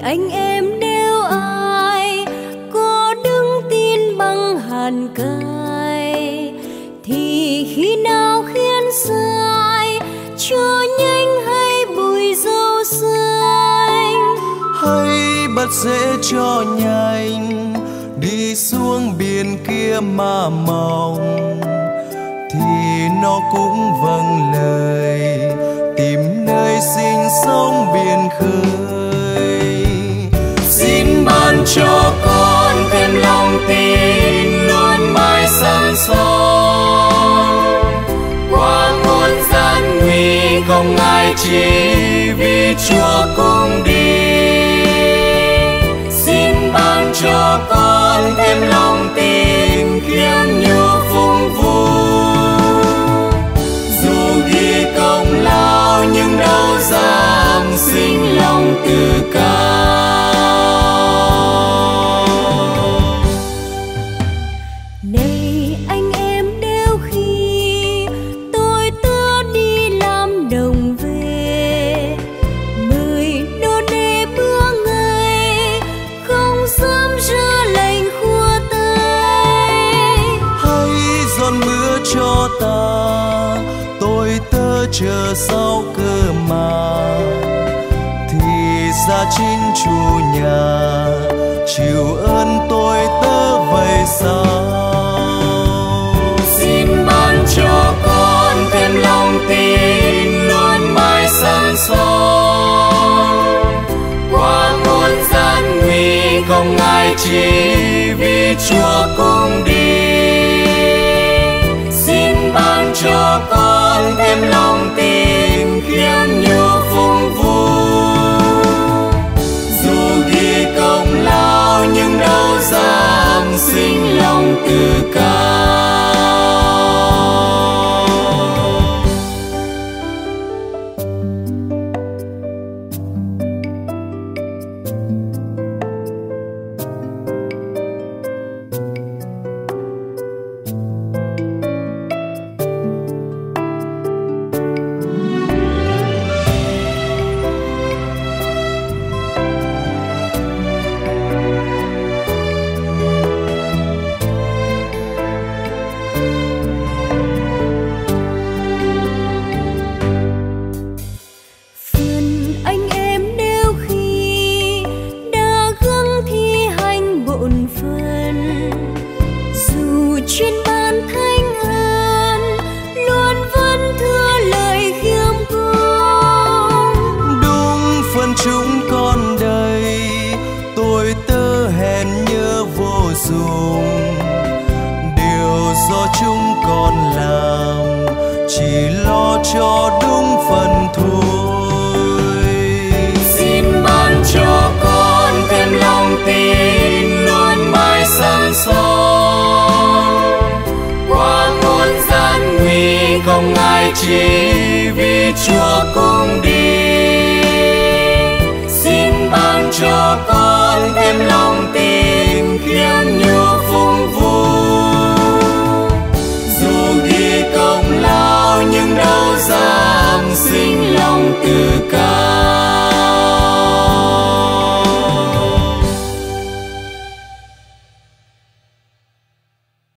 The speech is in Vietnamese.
anh em nếu ai có đức tin bằng hàn cay, thì khi nào khiến sai cho nhanh hay bụi dâu xanh, hay bắt dễ cho nhanh đi xuống biển kia mà mong, thì nó cũng vâng lời tìm nơi sinh sống biển khơi. Xin ban cho con thêm lòng tin luôn mãi sẵn son, qua muôn gian nguy không ngại chi vì Chúa cùng đi. Xin ban cho con thêm lòng tin khiêm nhu phụng vụ, dù ghi công lao nhưng đâu dám sinh lòng tự cao. Này anh em, nếu khi tôi tớ đi làm đồng về, mời đô nê bữa ngày không dám ra lệnh khua tay, Hãy dọn bữa cho ta, tôi tớ chờ sau cơ mà, thì ra chính chủ nhà chịu ơn tôi tớ vậy sao. Xin ban cho con thêm lòng tin luôn mãi sẵn son, qua muôn gian nguy không ngại chi vì Chúa cùng đi. Xin ban cho con thêm lòng tin khiêm nhu phụng vụ, dù ghi công lao nhưng đâu dám sinh lòng tự cao. Chúng con đây tôi tớ hèn nhớ vô dụng, điều do chúng con làm chỉ lo cho đúng phần thôi. Xin ban cho con thêm lòng tin luôn mãi sẵn son, qua muôn gian nguy không ngại chi vì Chúa cùng